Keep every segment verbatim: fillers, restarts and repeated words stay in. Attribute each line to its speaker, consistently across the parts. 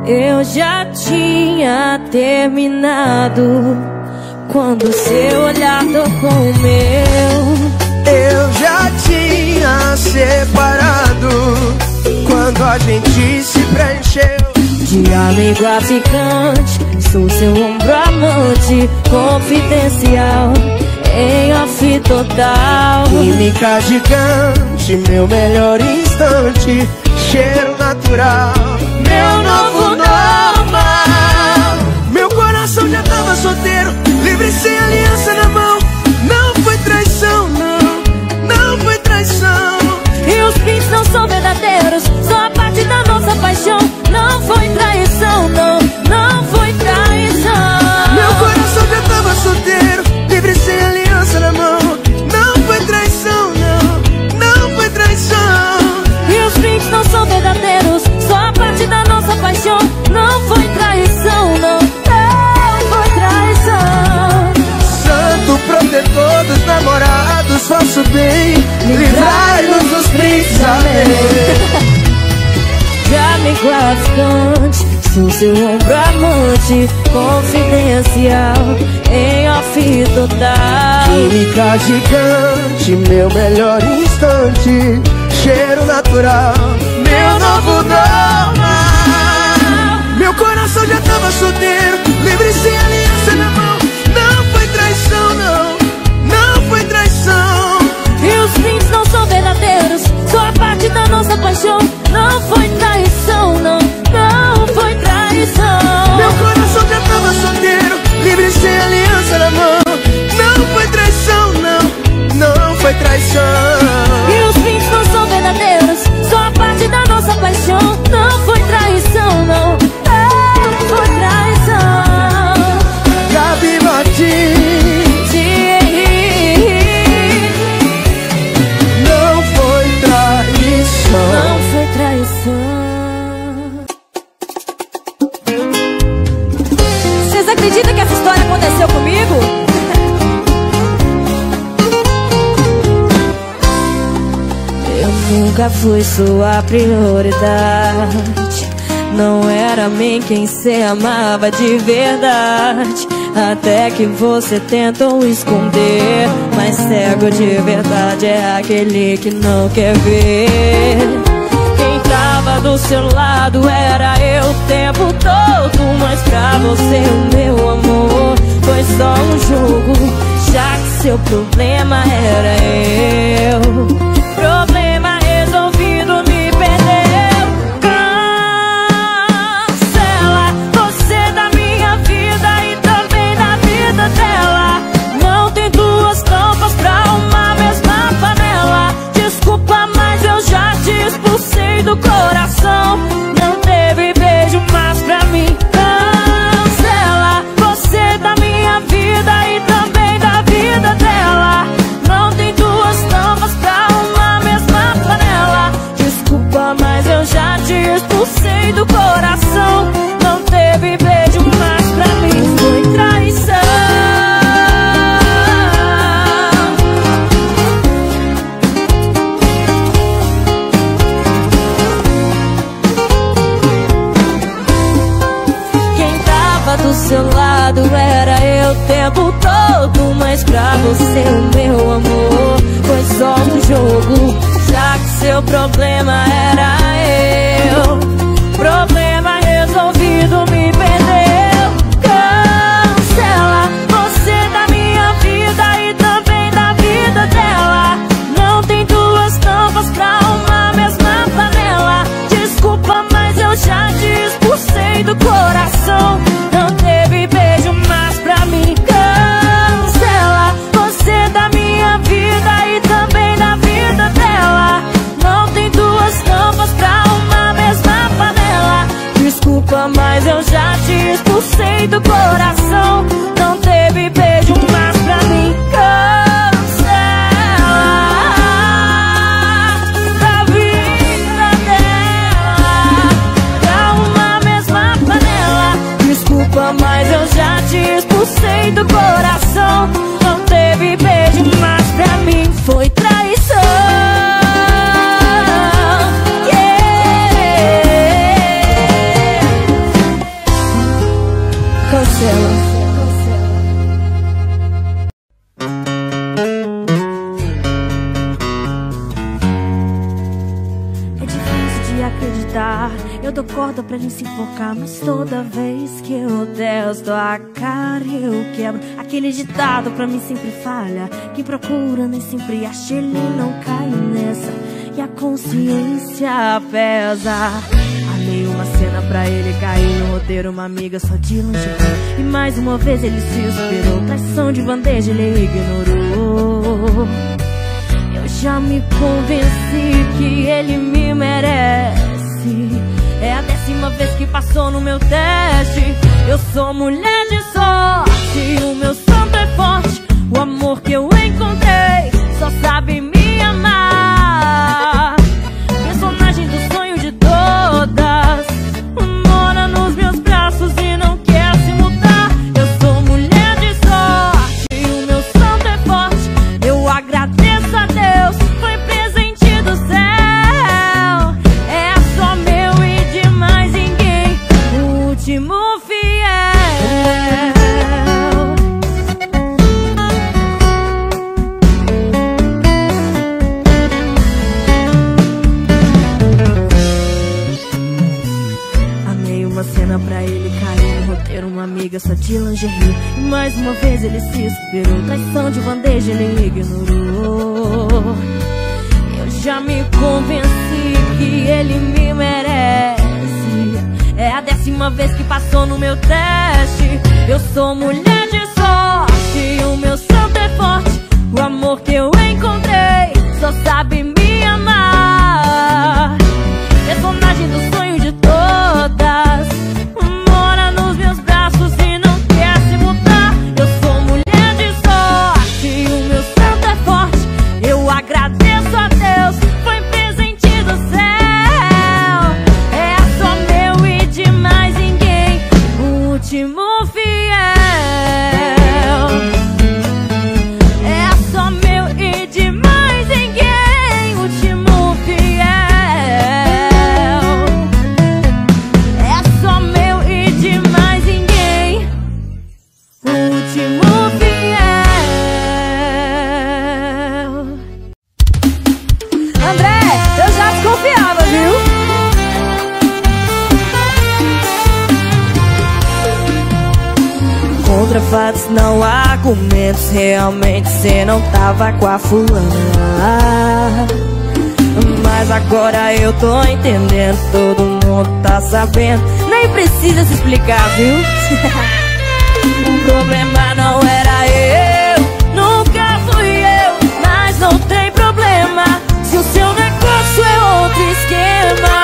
Speaker 1: Eu já tinha terminado quando seu olhar tocou o meu.
Speaker 2: Eu já tinha separado quando a gente se preencheu.
Speaker 1: De amigo a ficante, sou seu ombro amante, confidencial, em off total.
Speaker 2: Química gigante, meu melhor instante, cheiro natural, meu novo normal. Meu coração já tava solteiro, livre sem aliança na mão. Não foi traição, não, não foi traição.
Speaker 1: E os prints não são verdadeiros, só a parte da nossa paixão. Não foi traição, não, não foi traição.
Speaker 2: Meu coração já tava solteiro, livre sem aliança na mão. Não foi traição, não, não foi traição.
Speaker 1: E os prints não são verdadeiros, só a parte da nossa paixão. Não foi traição, não, não foi traição.
Speaker 2: Santo protetor dos namorados, faço bem, livrai-nos dos prints, amém.
Speaker 1: Já me ficante, sou seu ombro amante, confidencial, em off total.
Speaker 2: Química gigante, meu melhor instante, cheiro natural, meu novo normal. Meu coração já tava solteiro, livre sem aliança na mão. Não foi traição, não, não foi traição.
Speaker 1: E os prints não são verdadeiros, só a parte da nossa paixão. Não foi traição, não, não foi traição.
Speaker 2: Meu coração já tava solteiro, livre sem aliança na mão. Não foi traição, não, não foi traição.
Speaker 1: E os prints não são verdadeiros, só a parte da nossa paixão. Não foi traição, não, não foi traição.
Speaker 2: Gabi Martins, não foi traição.
Speaker 1: Não foi traição. Vocês acreditam que essa história aconteceu comigo? Eu nunca fui sua prioridade. Não era mim quem cê amava de verdade. Até que você tentou esconder. Mas cego de verdade é aquele que não quer ver. Quem tava do seu lado era eu o tempo todo. Mas pra você o meu amor foi só um jogo, já que seu problema era eu. Problema resolvido, me perdeu. Cancela você da minha vida e também da vida dela. Não tem duas tampas pra uma mesma panela. Desculpa, mas eu já te expulsei do coração. Não teve beijo mais pra mim. Cancela você da minha vida e também da vida dela. Não tem duas tampas pra uma mesma panela. Desculpa, mas eu já te expulsei do coração. Não teve beijo mais pra mim. Foi traição. Do seu lado era eu o tempo todo. Mas pra você o meu amor foi só um jogo, já que seu problema era eu. Problema resolvido, me perdeu. Cancela você da minha vida e também da vida dela. Não tem duas tampas pra uma mesma panela. Desculpa, mas eu já te expulsei do coração. Não teve beijo mais pra mim. Cancela você da minha vida e também da vida dela. Não tem duas tampas dou corda pra gente se enfocar, mas toda vez que eu testo a cara eu quebro. Aquele ditado pra mim sempre falha, quem procura nem sempre acha, ele não cai nessa e a consciência pesa. Armei uma cena pra ele cair no roteiro, uma amiga só de lingerie, e mais uma vez ele se superou. Traição de bandeja ele ignorou. Eu já me convenci que ele me merece. É a décima vez que passou no meu teste. Eu sou mulher de sorte, o meu santo é forte. O amor que eu encontrei só sabe me amar. Personagem do sonho de todas, mora nos meus braços e não quer se mudar. Eu sou mulher de sorte, o meu santo é forte. Eu agradeço a Deus, foi presente do céu. É só meu e de mais ninguém, o último fiel. Amei uma cena pra ele cair no roteiro, uma amiga só de lingerie, e mais uma vez ele se superou. Traição de bandeja ele ignorou. Eu já me convenci que ele me merece. É a décima vez que passou no meu teste. Eu sou mulher de sorte, o meu santo é forte. O amor que eu encontrei só sabe me amar. Personagem do sonho de todas, mora nos meus braços e não quer se mudar. Eu sou mulher de sorte, o meu santo é forte. Eu agradeço a Deus, foi presente do céu. É só meu e de mais ninguém, o último fiel. É só meu e de mais ninguém, o último fiel. É só meu e de mais ninguém, o último fiel. André, eu já desconfiava, viu? Contra fatos, não há argumentos. Realmente cê não tava com a fulana, mas agora eu tô entendendo. Todo mundo tá sabendo, nem precisa se explicar, viu? O problema não era eu, nunca fui eu, mas não tem problema se o seu negócio é outro esquema.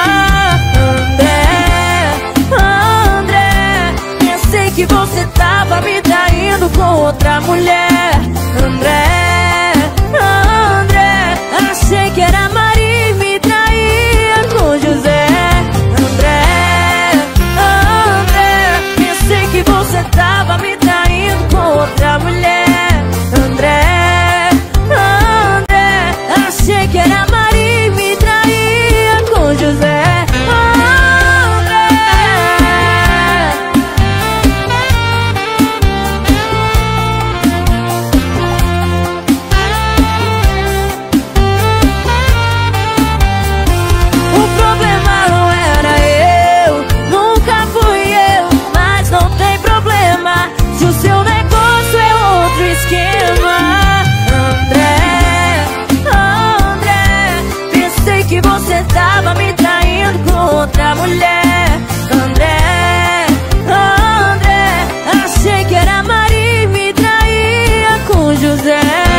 Speaker 1: André, André, pensei que você tava me traindo com outra mulher. André, André, achei que era Maria e me traía com José. André, André, pensei que você tava me traindo com outra mulher. André, André, achei que era Maria e me traía com José. Tava me traindo com outra mulher. André, André, achei que era Maria e me traía com José.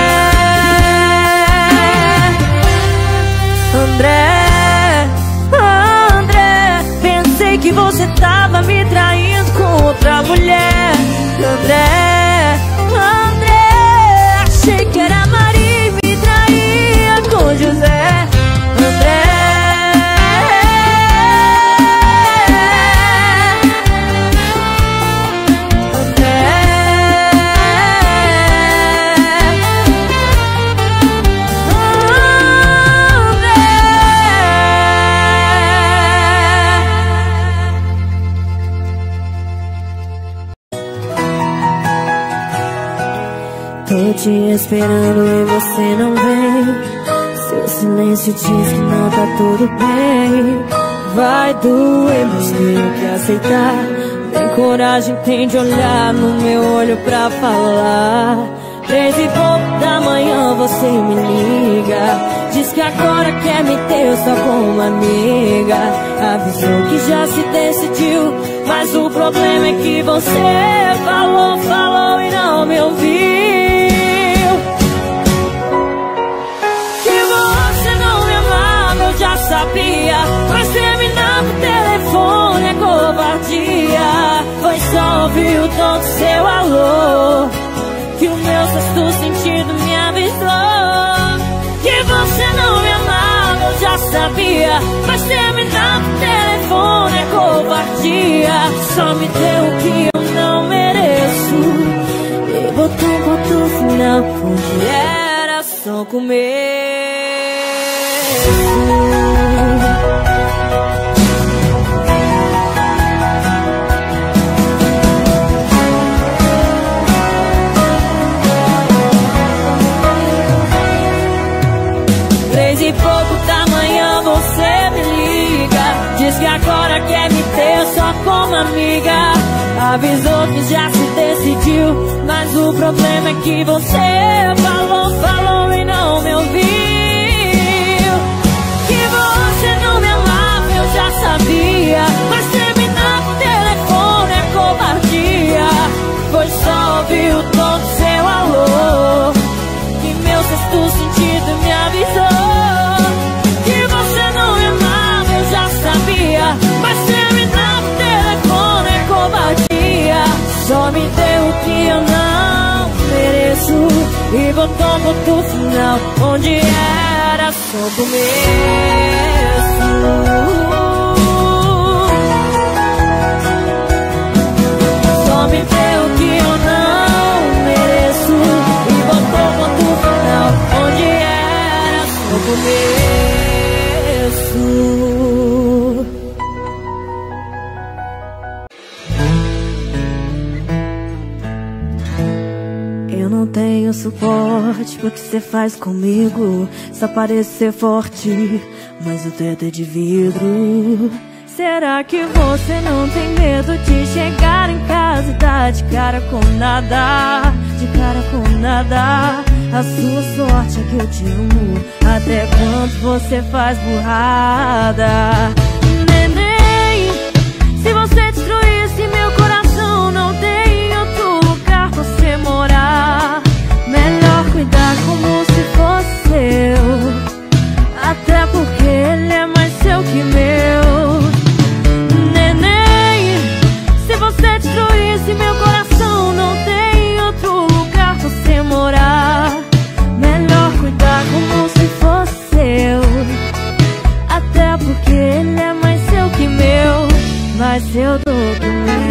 Speaker 1: André, André, pensei que você tava me traindo com outra mulher. André, André, achei que era Maria e me traía com José. André, tô te esperando e você não vem. Seu silêncio diz que não tá tudo bem. vai doer, mas tenho que aceitar. Tem coragem, tem de olhar no meu olho pra falar. Três e pouco da manhã você me liga, diz que agora quer me ter só como uma amiga. Avisou que já se decidiu, mas o problema é que você falou, falou e não me ouviu. Que você não me amava, eu já sabia, mas terminar no telefone é covardia. Foi só ouvir o tom do seu alô que o meu sexto sentido me avisou. Que você não me amava, eu já sabia, mas terminar no telefone é covardia. Só me deu o que eu não mereço e botou um ponto final onde era só começo. Três e pouco da manhã você me liga, diz que agora quer me ter só como amiga. Avisou que já se decidiu, mas o problema é que você falou, falou e não me ouviu. Que você não me amava, eu já sabia, mas terminar no telefone é covardia. Foi só ouvir o tom do seu alô que meu sexto sentido me avisou. Que você não me amava, eu já sabia, mas terminar no telefone é covardia. Só me deu o que eu não mereço e botou ponto final onde era só começo. Só me deu o que eu não mereço e botou ponto final onde era só começo. Eu não tenho suporte pro que cê faz comigo. Só parece ser forte, mas o teto é de vidro. Será que você não tem medo de chegar em casa e dar de cara com nada? De cara com nada. A sua sorte é que eu te amo, até quando você faz burrada. Neném, se você destruísse meu coração, não tem outro lugar pra você morar. Melhor cuidar como se fosse seu, até porque ele é mais seu que meu. Neném, se você destruísse meu coração, não tem outro lugar pra você morar. Melhor cuidar como se fosse seu, até porque ele é mais seu que meu, mais seu do que meu.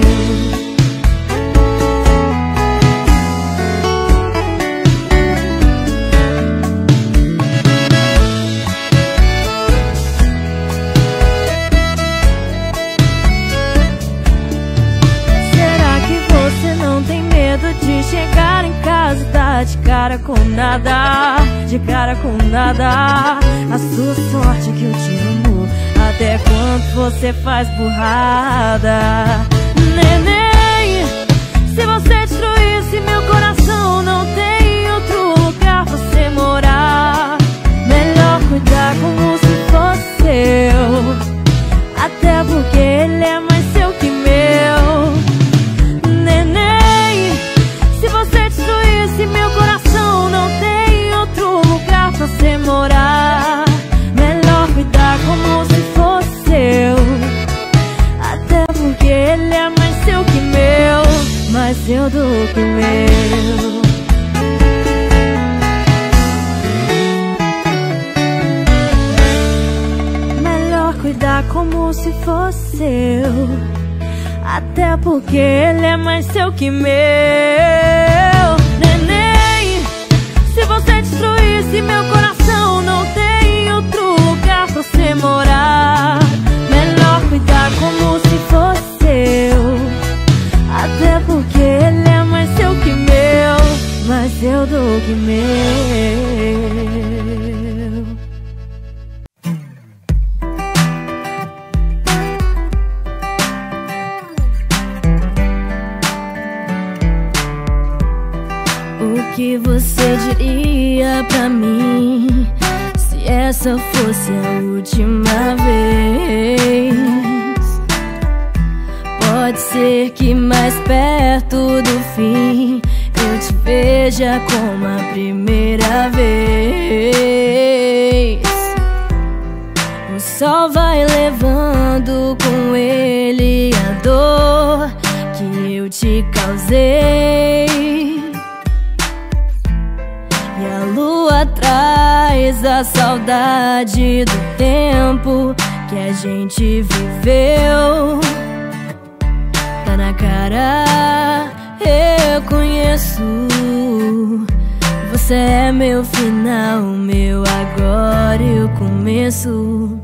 Speaker 1: De chegar em casa e dar de cara com nada, de cara com nada. A sua sorte é que eu te amo, até quando você faz burrada. Neném, se você destruísse meu coração, não tem outro lugar pra você morar. Melhor cuidar como se fosse seu, até porque ele é mais seu que meu. Se você destruísse meu coração, não tem outro lugar pra você morar. Melhor cuidar como se fosse seu, até porque ele é mais seu que meu, mais seu do que meu. Melhor cuidar como se fosse seu, até porque ele é mais seu que meu. Neném, se você destruísse meu coração, não tem outro lugar pra você morar. Melhor cuidar como se fosse seu, até porque ele é mais seu que meu, mais seu do que meu. você diria pra mim se essa fosse a última vez? Pode ser que mais perto do fim eu te veja como a primeira vez. O sol vai levando com ele a dor que eu te causei, e a lua traz a saudade do tempo que a gente viveu. Tá na cara, eu conheço. Você é meu final, meu agora e o começo.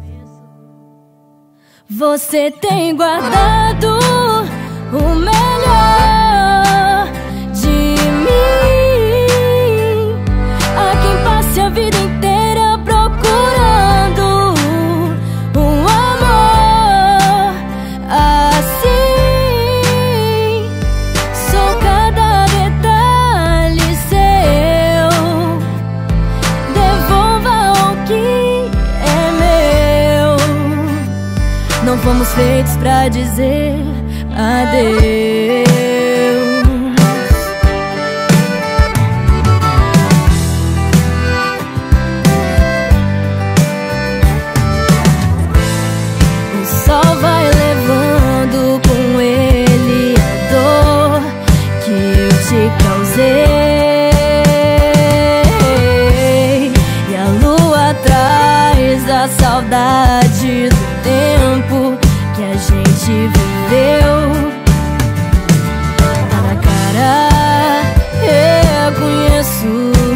Speaker 1: Você tem guardado o melhor de mim, a quem passe a vida inteira procurando um amor assim. Sou cada detalhe seu, devolva o que é meu. Não fomos feitos pra dizer adeus. O sol vai levando com ele a dor que eu te causei, e a lua traz a saudade do tempo que a gente viveu. Tá na cara, eu conheço.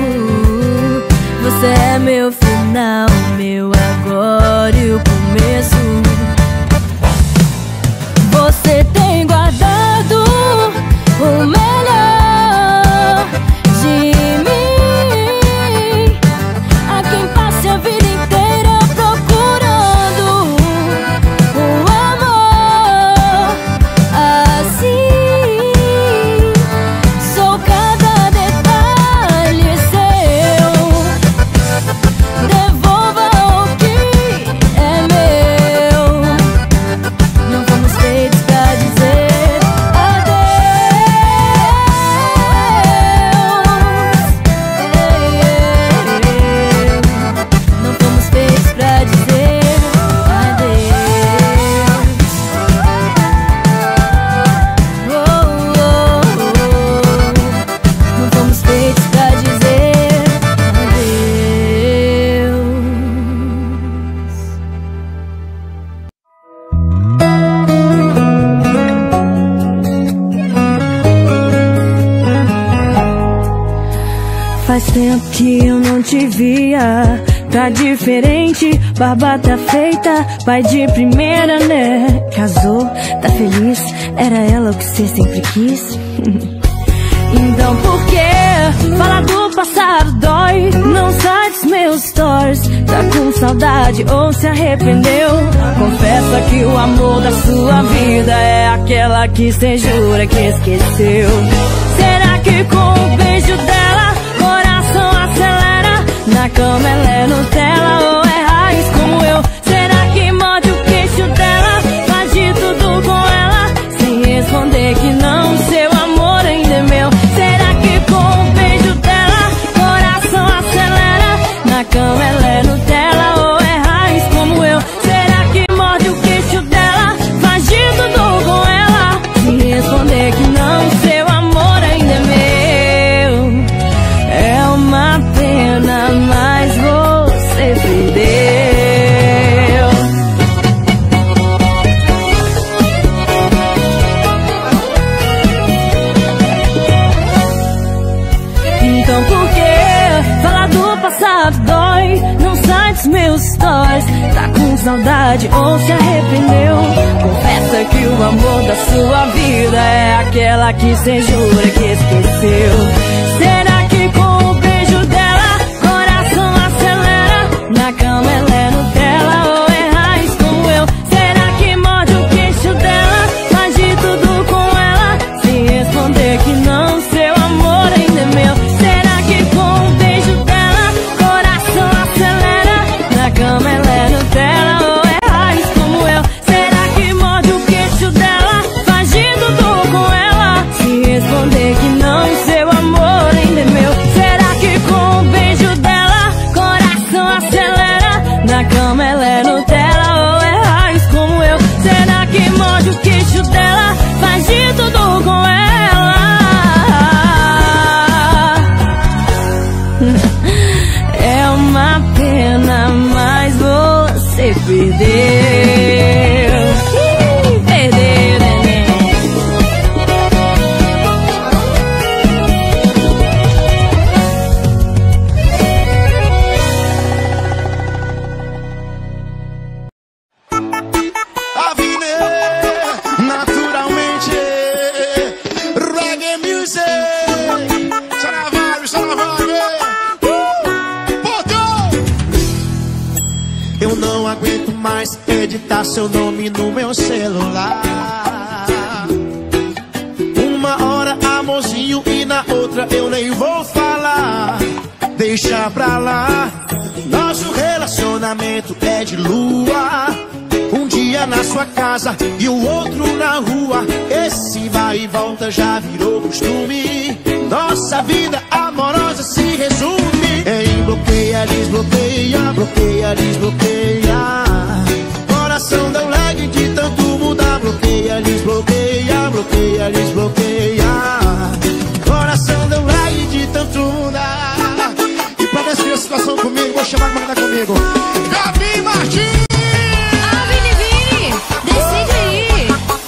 Speaker 1: Você é meu final, meu agora e o começo. Você tem guardado o melhor de mim, a quem passe a vida inteira procurando um amor assim. Sou cada detalhe seu, devolva o que é meu. Não fomos feitos pra dizer adeus. Não fomos feitos pra dizer adeus. Oh, oh, oh. Não fomos feitos pra dizer adeus.
Speaker 3: Faz tempo que eu não te via. Tá diferente, barba tá feita, pai de primeira, né? Casou, tá feliz, era ela o que cê sempre quis. Então por que falar do passado dói? Não sai dos meus stories. Tá com saudade ou se arrependeu? Confessa que o amor da sua vida é aquela que cê jura que esqueceu. Será que com o beijo dela coração acelera? Na cama ela é Nutella ou é raiz como eu? Será que morde o queixo dela? Faz de tudo com ela sem responder que não, seu amor ainda é meu. Será que com o beijo dela coração acelera? Na cama ela é Nutella ou é raiz como eu? Será que morde o queixo dela? Faz de tudo com ela sem responder que não, seu amor ainda é meu. É uma pena, mas você perdeu. Então por que falar do passado dói? Não sai dos meus stories. Tá com saudade ou se arrependeu? Confessa que o amor da sua vida é aquela que cê jura que esqueceu. Será que com o beijo dela coração acelera? Na cama ela é Nutella ou é raiz como eu? Será que morde o queixo dela? Faz de tudo com ela sem responder que não, seu amor ainda é meu. Será que com É uma pena, mas você perdeu. Ih, perdeu, neném.
Speaker 2: Editar seu nome no meu celular. Uma hora amorzinho e na outra eu nem vou falar. Deixa pra lá. Nosso relacionamento é de lua. Um dia na sua casa e o outro na rua. Esse vai e volta já virou costume. Nossa vida amorosa se resume em bloqueia, desbloqueia, bloqueia, desbloqueia. Coração deu lag de tanto mudar. Bloqueia, desbloqueia, bloqueia, desbloqueia. Coração deu lag de tanto mudar. E pra descer a situação comigo, vou chamar a mandar comigo. Gabi Martins!
Speaker 3: Ah, Vini, Vini! Decide aí!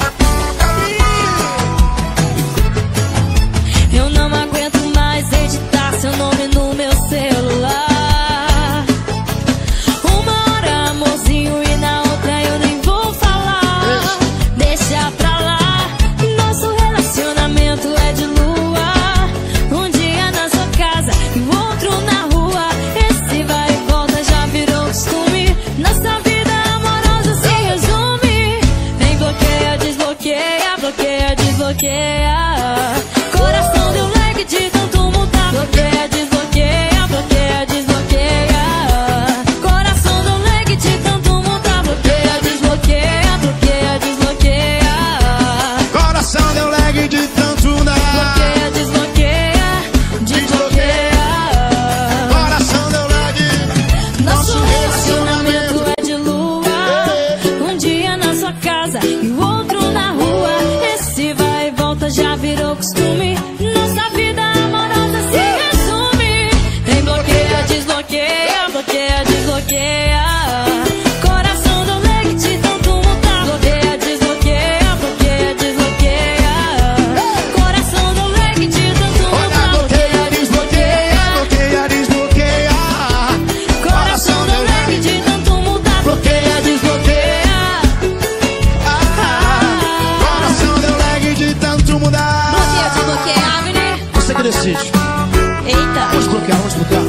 Speaker 3: Eu não aguento mais editar seu nome no meu celular. Uma hora amorzinho e na outra eu nem vou falar. Deixa pra lá. Nosso relacionamento é de lua. Um dia na sua casa e o outro na rua. Esse vai e volta já virou costume. Nossa vida amorosa se resume em bloqueia, desbloqueia, bloqueia, desbloqueia. Coração deu lag de tanto mudar. Bloqueia, desbloqueia, bloqueia, desbloqueia. Coração deu lag de tanto mudar. Bloqueia, desbloqueia, bloqueia, desbloqueia.
Speaker 2: Coração deu lag de tanto mudar.
Speaker 3: Bloqueia, desbloqueia, desbloqueia.
Speaker 2: Coração deu lag.
Speaker 3: Nosso relacionamento é de lua. Um dia na sua casa e o outro na rua. Esse vai e volta já virou costume. Nossa vida amorosa se resume em bloqueia, desbloqueia, bloqueia, desbloqueia. Coração deu lag de tanto mudar. Bloqueia, desbloqueia, bloqueia, desbloqueia. Coração deu lag de tanto mudar.
Speaker 2: Bloqueia, desbloqueia, bloqueia, desbloqueia.
Speaker 3: Coração deu lag de tanto mudar.
Speaker 2: Bloqueia, desbloqueia. Coração deu lag de tanto mudar.
Speaker 3: Bloqueia, desbloqueia, Avni.
Speaker 2: Você que decide.
Speaker 3: Eita.
Speaker 2: Vamos bloquear, vamos bloquear.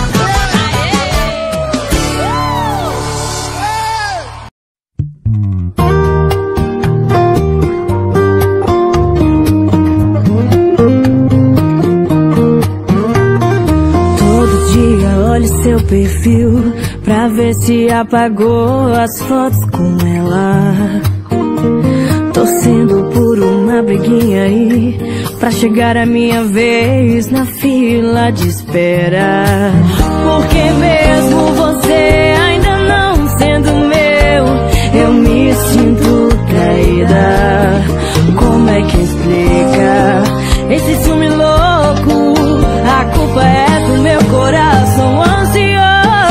Speaker 3: Todo dia olho seu perfil pra ver se apagou as fotos com ela. Torcendo por uma briguinha aí pra chegar a minha vez na fila de espera. Porque mesmo você ainda não sendo meu, eu me sinto traída. Como é que explica esse ciúme louco? A culpa é do meu coração ansioso.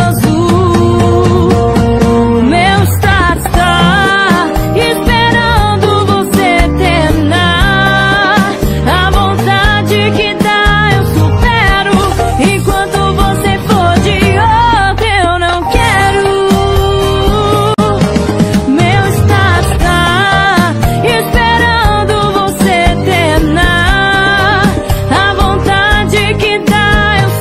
Speaker 3: Meu status tá esperando você terminar. A vontade que dá eu supero. Enquanto você for de outra eu não quero. Meu status tá esperando você terminar. A vontade que dá eu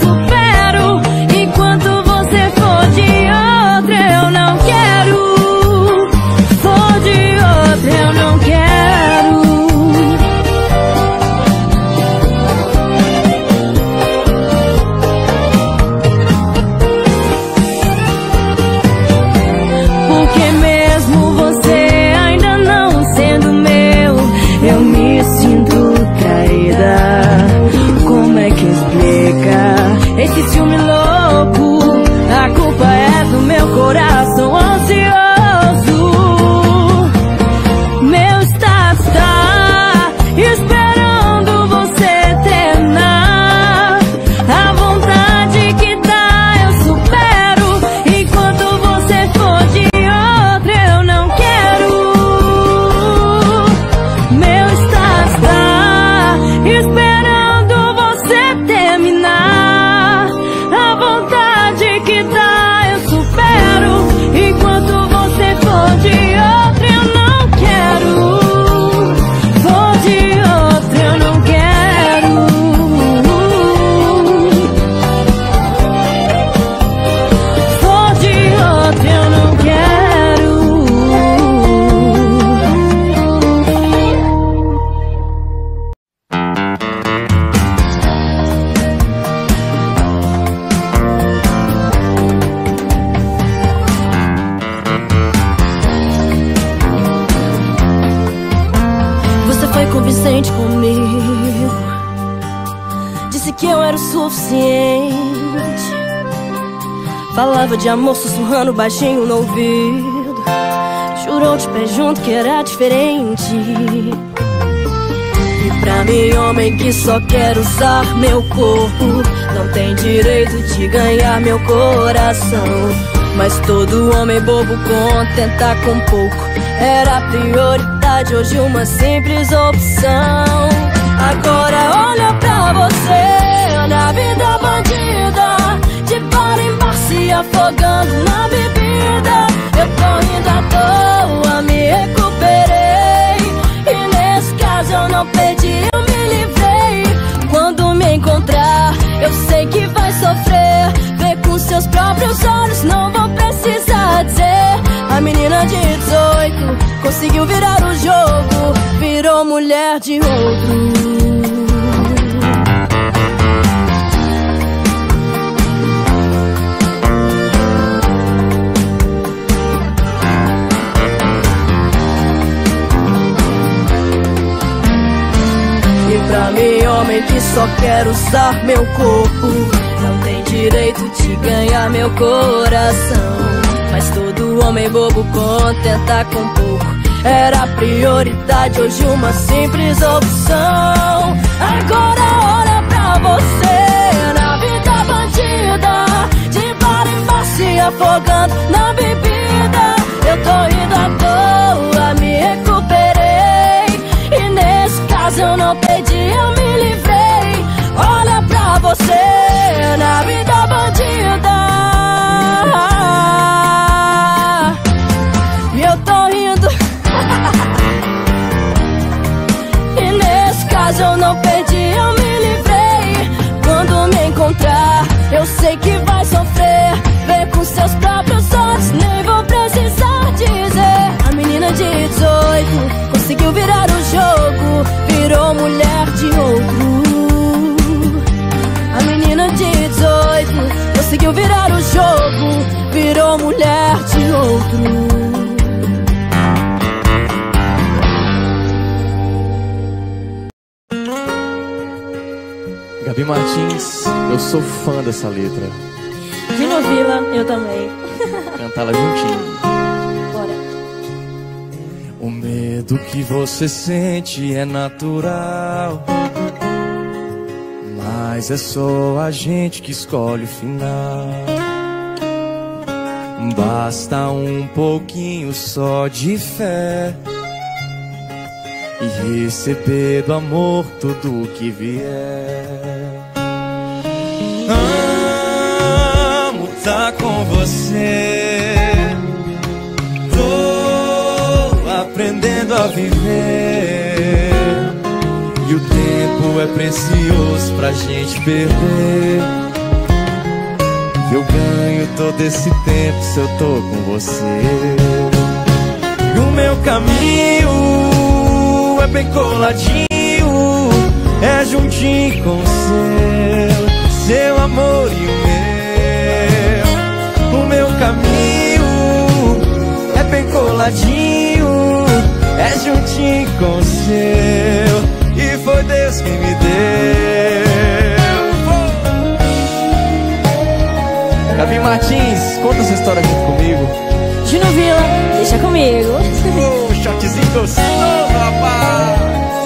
Speaker 1: Falava de amor sussurrando baixinho no ouvido. Jurou de pé junto que era diferente. E pra mim, homem que só quer usar meu corpo, não tem direito de ganhar meu coração. Mas todo homem bobo contenta com pouco era a prioridade, hoje uma simples opção. Agora olha pra você, na vida bandida, de bar em bar se afogando na bebida. Eu tô indo à toa, me recuperei, e nesse caso eu não perdi, eu me livrei. Quando me encontrar, eu sei que vai sofrer. Vê com seus próprios olhos, não vou precisar dizer. A menina de dezoito conseguiu virar o jogo, virou mulher de outro. Pra mim, homem que só quer usar meu corpo, não tem direito de ganhar meu coração. Mas todo homem bobo contenta com pouco era a prioridade, hoje uma simples opção. Agora olha pra você, na vida bandida, de bar em bar se afogando na bebida. Eu tô indo à toa, me recuperei, e nesse caso eu não perdi, eu me livrei. Olha pra você, na vida bandida, e eu tô indo e nesse caso eu não perdi, eu me livrei. Quando me encontrar, eu sei que vai sofrer. Vê com seus próprios olhos, nem vou precisar dizer. A menina de dezoito conseguiu virar o jogo, virou mulher de outro. A menina de dezoito conseguiu virar o jogo, virou mulher de outro.
Speaker 4: Gabi Martins, eu sou fã dessa letra.
Speaker 1: Dino Vila, eu também.
Speaker 4: Cantar ela juntinho.
Speaker 1: Bora.
Speaker 4: O medo que você sente é natural, mas é só a gente que escolhe o final. Basta um pouquinho só de fé e receber do amor tudo o que vier. Amo tá com você, tô aprendendo a viver, e o tempo é precioso pra gente perder. Eu ganho todo esse tempo se eu tô com você. E o meu caminho é bem coladinho, é juntinho com o seu, seu amor e o meu. O meu caminho é bem coladinho, é juntinho com o seu, e foi Deus quem me deu. Gabi Martins, conta essa história junto comigo.
Speaker 1: Dino Vila, deixa comigo.
Speaker 4: Oh, shotzinho gostoso, rapaz.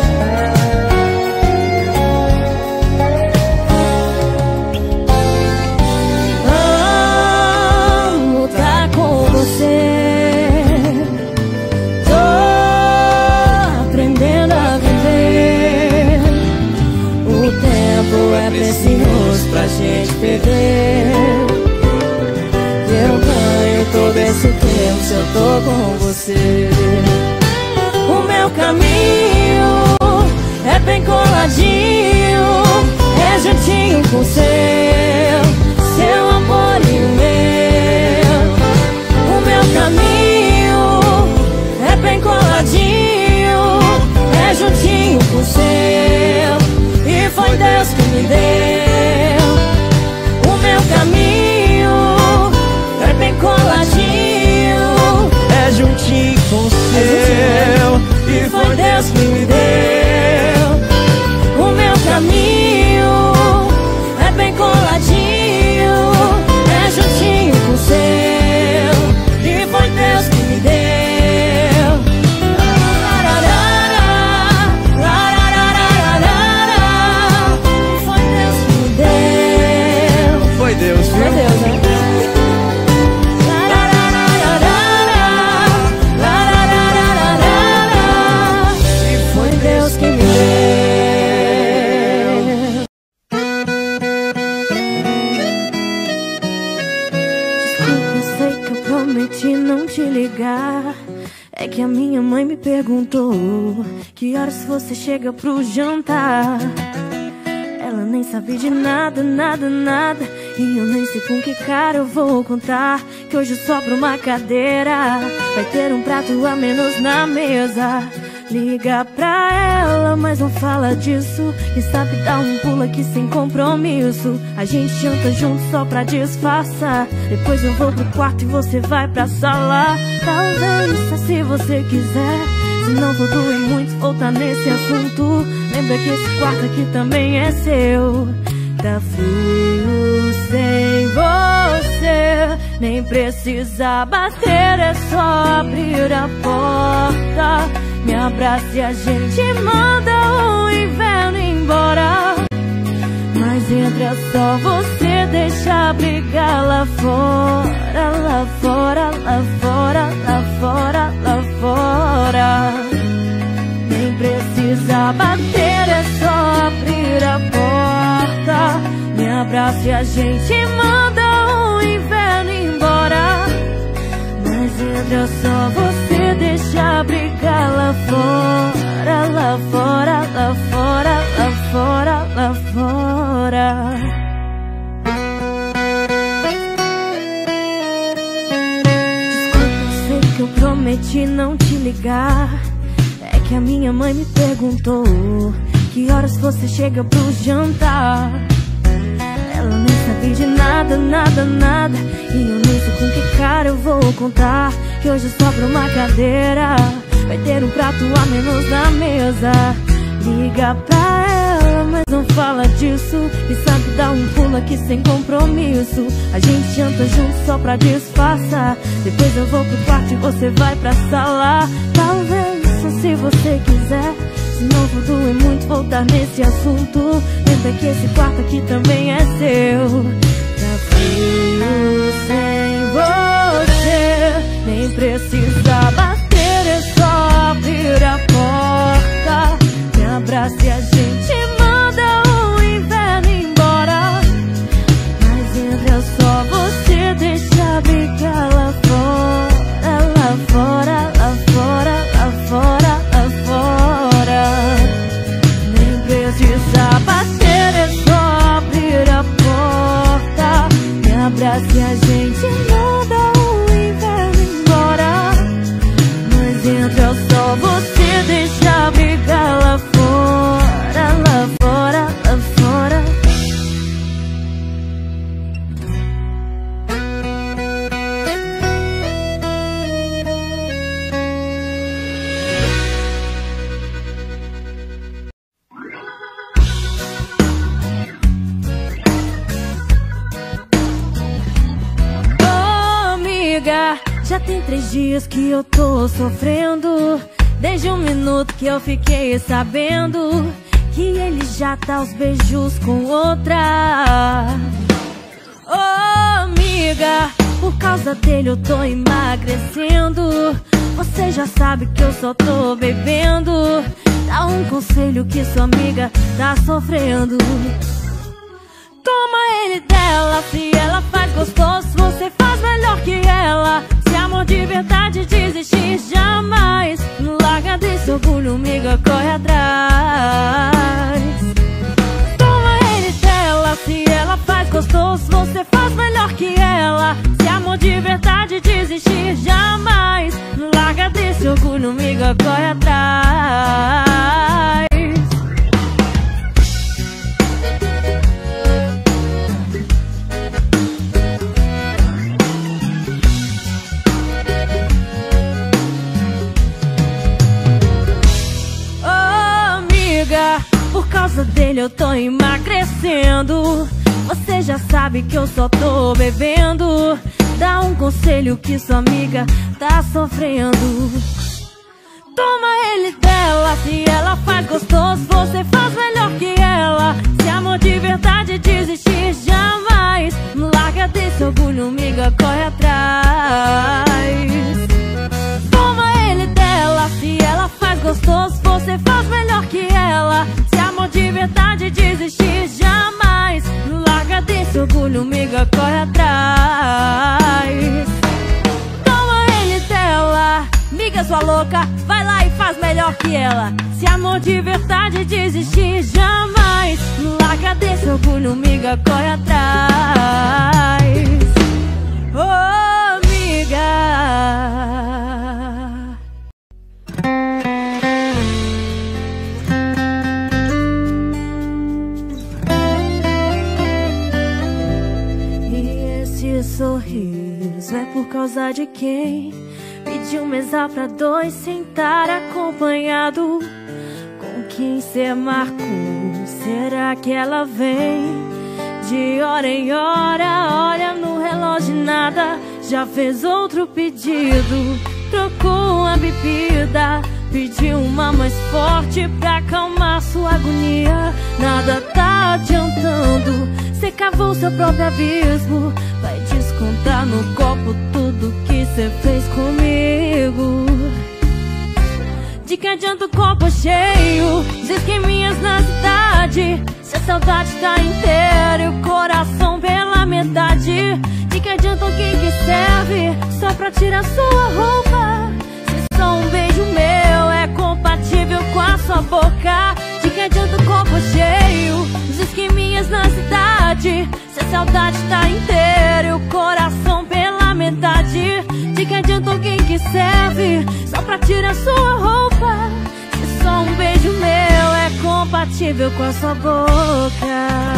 Speaker 1: Amo tá com você, tô aprendendo a viver. O tempo é precioso pra gente perder. Eu ganho todo esse tempo se eu tô com você. O meu caminho é bem coladinho, é juntinho com o seu, seu amor e o meu. O meu caminho é bem coladinho, é juntinho com o seu, e foi Deus que me deu. O meu caminho é bem coladinho,
Speaker 4: é juntinho com o seu,
Speaker 1: e foi Deus que me deu. O meu caminho é bem coladinho, é juntinho com
Speaker 3: prometi não te ligar. É que a minha mãe me perguntou que horas você chega pro jantar. Ela nem sabe de nada, nada, nada. E eu nem sei com que cara eu vou contar que hoje sobra uma cadeira, vai ter um prato a menos na mesa. Liga pra ela, mas não fala disso. E sabe dar um pulo aqui sem compromisso. A gente janta junto só pra disfarçar. Depois eu vou pro quarto e você vai pra sala. Talvez só se você quiser. Se não for doer muito voltar nesse assunto. Lembra que esse quarto aqui também é seu. Tá frio sem você. Nem precisa bater, é só abrir a porta. Me abraça e a gente manda o inverno embora. Mas entra só você, deixa a briga lá fora. Lá fora, lá fora, lá fora, lá fora. Nem precisa bater, é só abrir a porta. Me abraça e a gente manda o inverno embora. Mas entra só você, deixa a briga lá fora. Lá fora, lá fora, lá fora, lá fora. Desculpa, sei que eu prometi não te ligar. É que a minha mãe me perguntou que horas você chega pro jantar. Ela nem sabe de nada, nada, nada. E eu nem sei com que cara eu vou contar que hoje sobra uma cadeira, vai ter um prato a menos na mesa. Liga pra ela, mas não fala disso. E sabe dar um pulo aqui sem compromisso. A gente janta junto só pra disfarçar. Depois eu vou pro quarto e você vai pra sala. Talvez só se você quiser. Se não for doer muito voltar nesse assunto. Lembra que esse quarto aqui também é seu. Tá frio sem você. Nem precisa bater, é só abrir a porta. Me abraça e a gente manda o inverno embora. Mas entra só você, deixa a briga lá fora. Lá fora, lá fora, lá fora, lá fora. Nem precisa bater, é só abrir a porta. Me abraça e a gente manda o inverno embora. Mas entra só você, deixa a briga lá fora. Lá fora, lá fora. Oh, amiga, já tem três dias que eu tô sofrendo. Desde um minuto que eu fiquei sabendo que ele já tá aos beijos com outra. Oh, amiga, por causa dele eu tô emagrecendo. Você já sabe que eu só tô bebendo. Dá um conselho que sua amiga tá sofrendo. Toma ele dela, se ela faz gostoso, você faz melhor que ela. Se amor de verdade desistir jamais, não larga desse orgulho, amiga, corre atrás. Toma ele dela, se ela faz gostoso, você faz melhor que ela. Se amor de verdade desistir jamais, não larga desse orgulho, amiga, corre atrás. Por causa dele eu tô emagrecendo. Você já sabe que eu só tô bebendo. Dá um conselho que sua amiga tá sofrendo. Toma ele dela, se ela faz gostoso, você faz melhor que ela. Se amor de verdade desistir jamais, não larga desse orgulho, amiga, corre atrás. Toma ele dela, se ela faz gostoso, você faz melhor que ela. Se amor de verdade desistir jamais, não larga desse orgulho, amiga, corre atrás. louca, vai lá e faz melhor que ela. Se amor de verdade desistir, jamais. Larga desse orgulho, miga, corre atrás. Oh, miga. E esse sorriso é por causa de quem pediu mesa pra dois sentar acompanhado. Com quem cê marcou, será que ela vem? De hora em hora, olha no relógio nada. Já fez outro pedido, trocou uma bebida, pediu uma mais forte pra acalmar sua agonia. Nada tá adiantando, cê cavou seu próprio abismo. Vai descontar no copo tudo que cê fez comigo. De que adianta o copo cheio de esqueminhas na cidade, se a saudade tá inteira e o coração pela metade? De que adianta alguém que serve só pra tirar sua roupa, se só um beijo meu é compatível com a sua boca? De que adianta o copo cheio de esqueminhas na cidade, se a saudade tá inteira e o coração pela metade? De que adianta alguém que serve só pra tirar sua roupa, se só um beijo meu é compatível com a sua boca?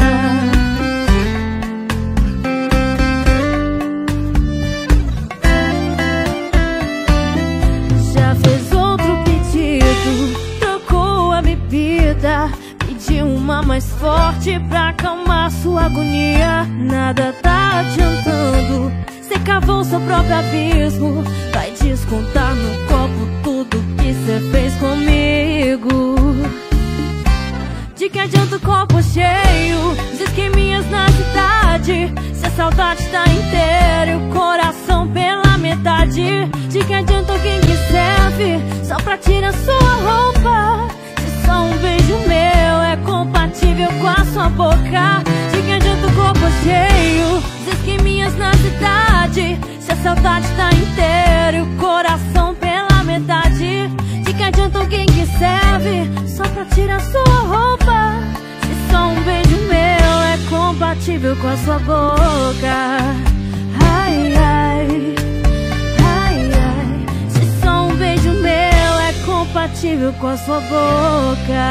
Speaker 3: Já fez outro pedido, trocou a bebida, pediu uma mais forte pra acalmar sua agonia. Nada tá adiantando, cê cavou seu próprio abismo. Vai descontar no copo tudo que cê fez comigo. De que adianta o copo cheio de esqueminhas na cidade, se a saudade tá inteira e o coração pela metade? De que adianta alguém que serve só pra tirar sua roupa, se só um beijo meu é compatível com a sua boca? De que adianta o copo cheio de esqueminhas na cidade, se a saudade tá inteira e o coração pela metade? De que adianta alguém que serve só pra tirar sua roupa, se só um beijo meu é compatível com a sua boca? Ai, ai, ai, ai, se só um beijo meu é compatível com a sua boca.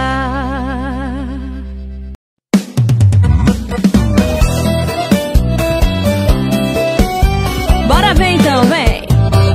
Speaker 3: Bora ver então, vem!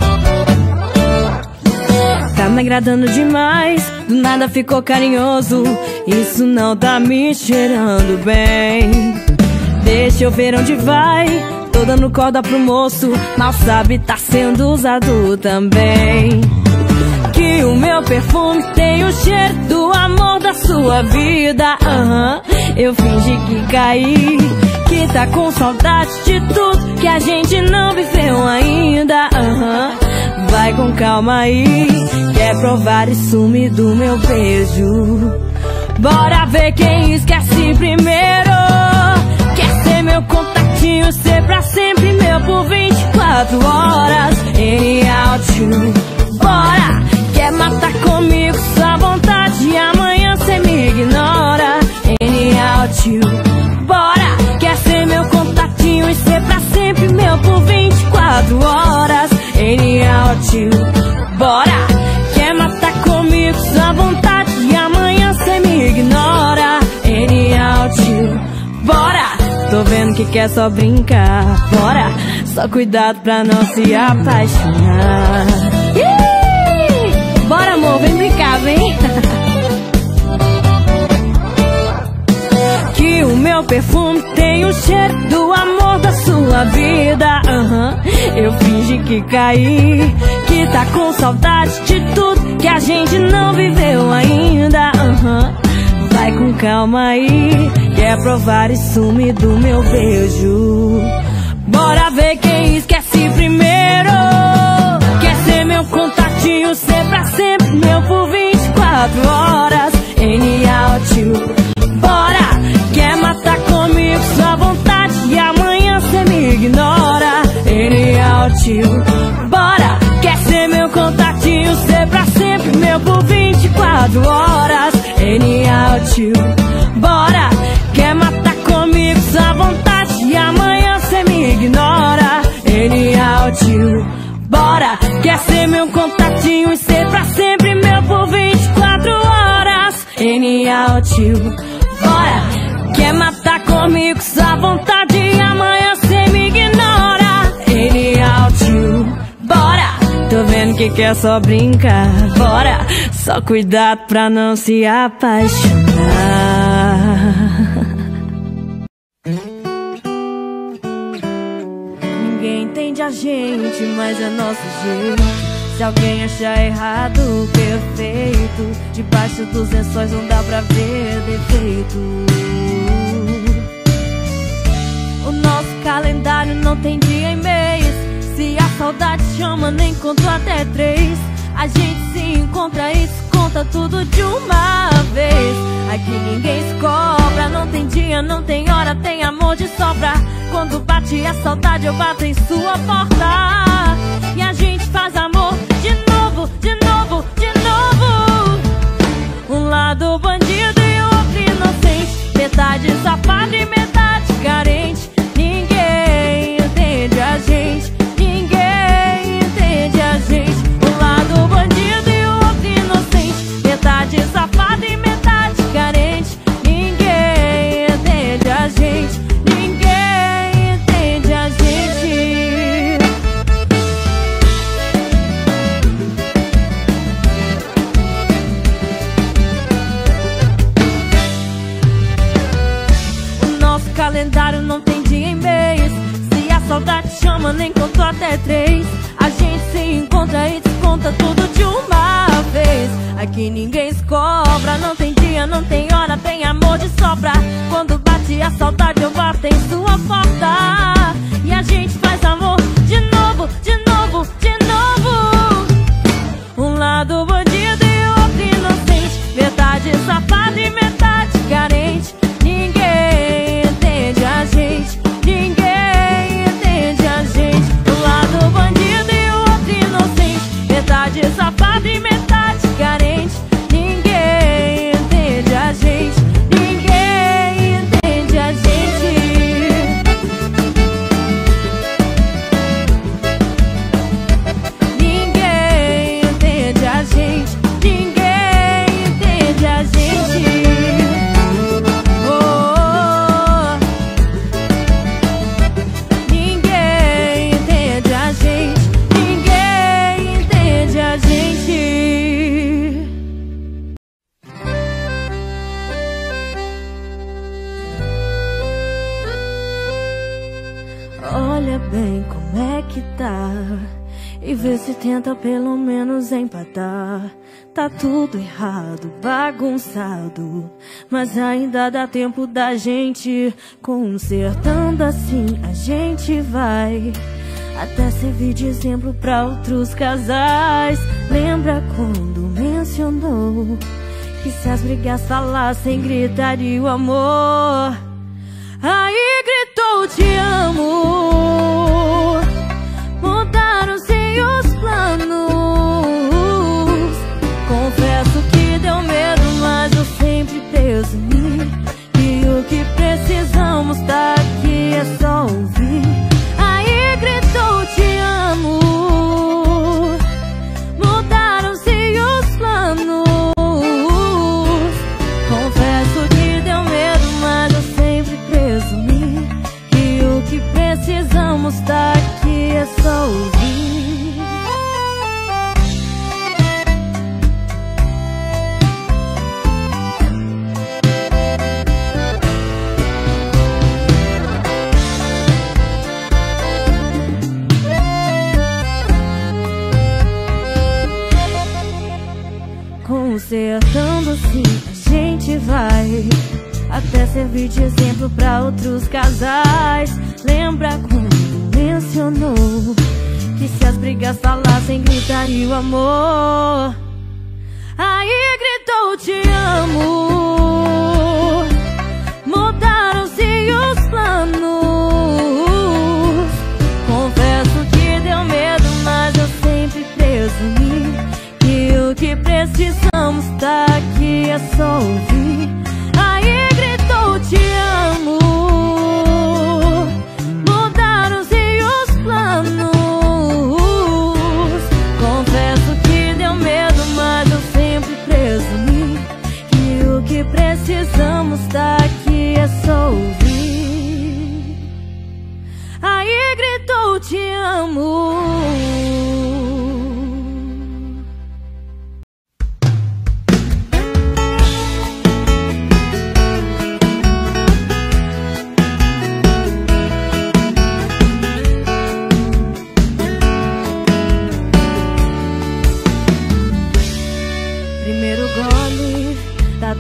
Speaker 3: Tá me agradando demais, do nada ficou carinhoso. Isso não tá me cheirando bem. Deixa eu ver onde vai, tô dando corda pro moço, mal sabe tá sendo usado também. Que o meu perfume tem o cheiro do amor da sua vida. Aham, uhum. Eu fingi que caí, que tá com saudade de tudo que a gente não viveu ainda. Aham, uhum. Vai com calma aí, quer provar e sumir do meu beijo. Bora ver quem esquece primeiro. Quer ser meu contatinho, ser pra sempre meu por vinte e quatro horas. Any you, bora! Quer matar comigo sua vontade e amanhã cê me ignora. Any you, bora! Quer ser meu contatinho e ser pra sempre meu por vinte e quatro horas. Any you, bora! Quer matar comigo sua vontade e amanhã cê me ignora. Any you, bora! Tô vendo que quer só brincar, bora! Só cuidado pra não se apaixonar. Ih! Bora, amor, vem brincar, vem! Que o meu perfume tem o cheiro do amor da sua vida. Uhum. Eu fingi que caí, que tá com saudade de tudo que a gente não viveu ainda. Uhum. Vai com calma aí, quer provar e sumir do meu beijo. Bora ver quem esquece primeiro. Quer ser meu contatinho, ser pra sempre meu por vinte e quatro horas. Any you, bora! Quer matar comigo sua vontade e amanhã cê me ignora. Any you, bora! Quer ser meu contatinho, ser pra out you. Bora, quer matar comigo sua vontade e amanhã cê me ignora. Any out you. Bora, quer ser meu contatinho e ser pra sempre meu por vinte e quatro horas. Any out you. Bora, quer matar comigo sua vontade e amanhã cê me ignora. Any out you. Bora, tô vendo que quer só brincar. Bora, só cuidado pra não se apaixonar. Ninguém entende a gente, mas é nosso jeito. Se alguém achar errado, perfeito. Debaixo dos lençóis não dá pra ver defeito. O nosso calendário não tem dia e mês. Se a saudade chama, nem conto até três. A gente se encontra e se conta tudo de uma vez. Aqui ninguém se cobra, não tem dia, não tem hora, tem amor de sobra. Quando bate a saudade eu bato em sua porta. E a gente faz amor de novo, de novo, de novo. Um lado bandido e o outro inocente. Metade safado e metade carente. Ninguém entende a gente. Ninguém entende a gente. Um lado bandido e o outro inocente. Metade safado e metade carente. Ninguém entende a gente. Ninguém entende a gente. O nosso calendário não tem dia e mês. Se a saudade chama, nem conto até três. A gente se encontra e desconta tudo de uma vez. Aqui ninguém se cobra, não tem dia, não tem hora, tem amor de sobra. Quando bate a saudade eu bato em sua porta. E a gente faz amor de novo, de novo, de novo. Um lado bandido e o outro inocente. Metade safado e metade carente. Ninguém entende a gente. Ninguém entende a gente. Um lado bandido e o outro inocente. Metade safado e metade carente. Ninguém entende a gente. Ninguém entende a gente. Ninguém entende a gente. Ninguém entende a gente. Oh, ninguém entende a gente. Ninguém entende a gente. Olha bem como é que tá e vê se tenta pelo menos empatar. Tá tudo errado, bagunçado, mas ainda dá tempo da gente consertando. Assim a gente vai até servir de exemplo pra outros casais. Lembra quando mencionou que se as brigas falassem gritaria o amor? Aí gritou te amo. Mudaram-se os planos. Confesso que deu medo, mas eu sempre presumi. E o que precisamos tá aqui, é só ouvir. Aí gritou te amo. Mudaram-se os planos. Confesso que deu medo, mas eu sempre presumi. E o que precisamos tá aqui, é só ouvir. Consertando assim a gente vai até servir de exemplo pra outros casais. Lembra quando mencionou que se as brigas falassem gritaria o amor? Aí gritou te amo. Mudaram-se os planos. Confesso que deu medo, mas eu sempre presumi. E o que precisamos tá aqui, é só ouvir.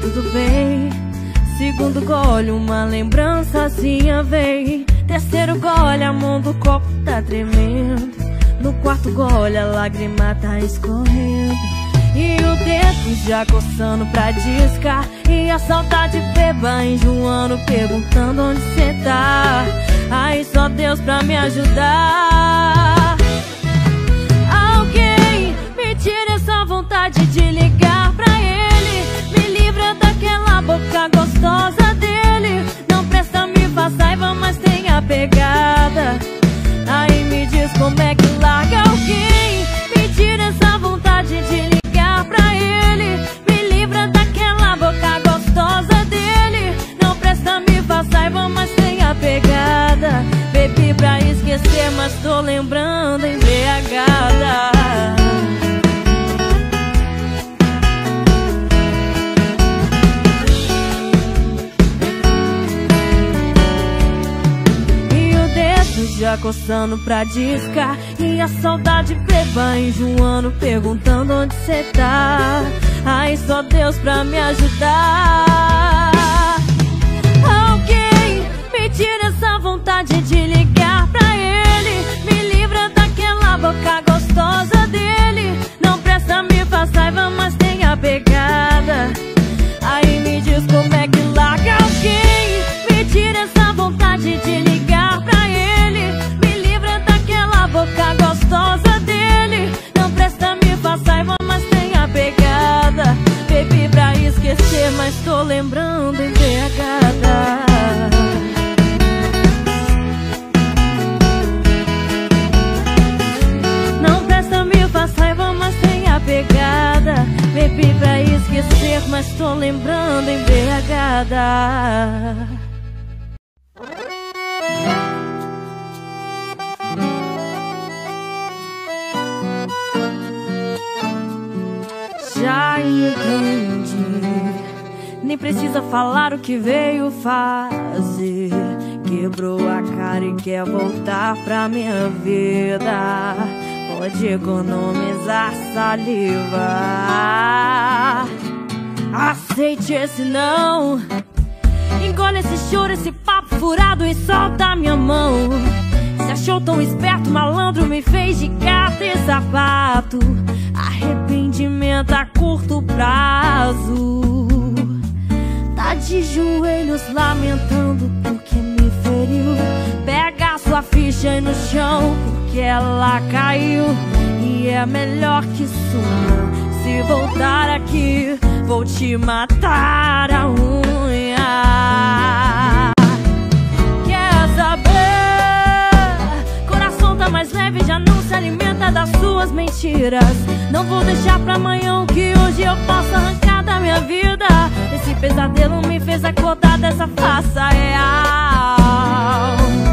Speaker 3: tudo bem. Segundo gole, uma lembrançazinha vem. Terceiro gole, a mão do copo tá tremendo. No quarto gole, a lágrima tá escorrendo. E o dedo já coçando pra discar. E a saudade beba enjoando, perguntando onde cê tá. Ai, só Deus pra me ajudar. Alguém me tira essa vontade de ligar pra ele. Me livra daquela boca gostosa dele. Não presta, me faz raiva, mas tem a pegada. Aí me diz como é que larga. Alguém me tira essa vontade de ligar pra ele. Me livra daquela boca gostosa dele. Não presta, me faz raiva, mas tem a pegada. Bebi pra esquecer, mas tô lembrando embriagada. Já coçando pra discar. E a saudade beba enjoando, perguntando onde cê tá. Ai, só Deus pra me ajudar. Alguém me tira essa vontade de ligar pra ele. Me livra daquela boca gostosa dele. Não presta, me faz raiva, mas tem a pegada. Aí me diz como é que larga. Alguém me tira essa vontade de ligar pra ele. Boca gostosa dele. Não presta, me faz raiva, mas tem a pegada. Bebi pra esquecer, mas tô lembrando embriagada. Não presta, me faz raiva, mas tem a pegada. Bebi pra esquecer, mas tô lembrando embriagada. Já entendi, nem precisa falar o que veio fazer. Quebrou a cara e quer voltar pra minha vida. Pode economizar saliva. Aceite esse não. Engole esse choro, esse papo furado e solta minha mão. Se achou tão esperto, malandro, me fez de gato e sapato. Arrependimento a curto prazo. Tá de joelhos lamentando porque me feriu. Pega a sua ficha aí no chão porque ela caiu. E é melhor que suma. Se voltar aqui, vou te matar a unha. Quer saber? Coração tá mais leve, já não se alimenta das suas mentiras. Não vou deixar pra amanhã o que hoje eu posso arrancar da minha vida. Esse pesadelo me fez acordar dessa farsa real.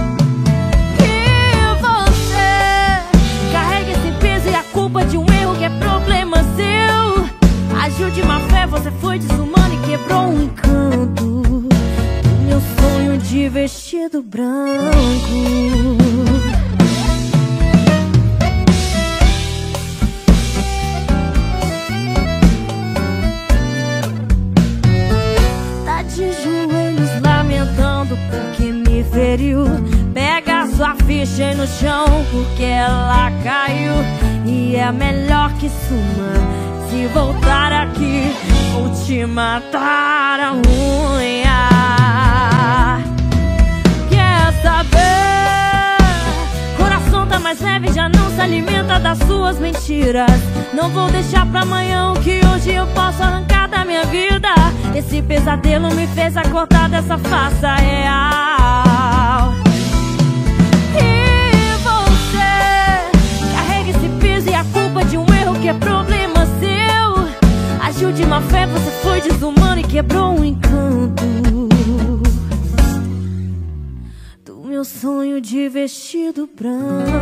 Speaker 3: E você carrega esse peso e a culpa de um erro que é problema seu. Agiu de má fé, você foi desumano e quebrou um encanto do meu sonho de vestido branco. Porque me feriu. Pega a sua ficha aí no chão porque ela caiu. E é melhor que suma. Se voltar aqui, vou te matar a unha. Quer saber? Coração tá mais leve, já não se alimenta das suas mentiras. Não vou deixar pra amanhã o que hoje eu posso arrancar da minha vida. Esse pesadelo me fez acordar dessa farsa real. E você carrega esse peso e a culpa de um erro que é problema seu. Agiu de má fé, você foi desumano e quebrou um encanto do meu sonho de vestido branco.